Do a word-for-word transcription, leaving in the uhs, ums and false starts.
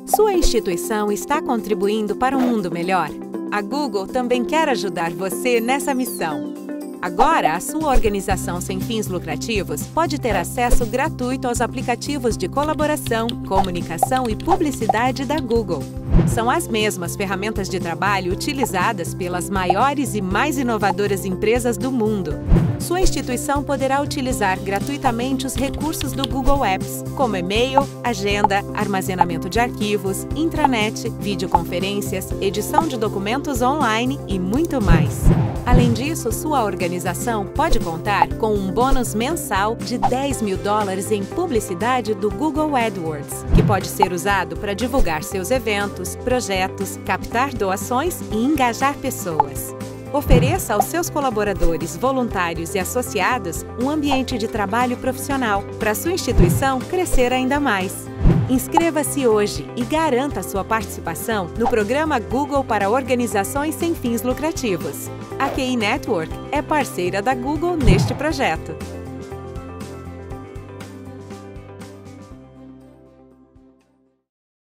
Sua instituição está contribuindo para um mundo melhor? A Google também quer ajudar você nessa missão. Agora, a sua organização sem fins lucrativos pode ter acesso gratuito aos aplicativos de colaboração, comunicação e publicidade da Google. São as mesmas ferramentas de trabalho utilizadas pelas maiores e mais inovadoras empresas do mundo. Sua instituição poderá utilizar gratuitamente os recursos do Google Apps, como e-mail, agenda, armazenamento de arquivos, intranet, videoconferências, edição de documentos online e muito mais. Além disso, sua organização pode contar com um bônus mensal de dez mil dólares em publicidade do Google AdWords, que pode ser usado para divulgar seus eventos, projetos, captar doações e engajar pessoas. Ofereça aos seus colaboradores, voluntários e associados um ambiente de trabalho profissional para sua instituição crescer ainda mais. Inscreva-se hoje e garanta sua participação no programa Google para organizações sem fins lucrativos. A Q I Network é parceira da Google neste projeto.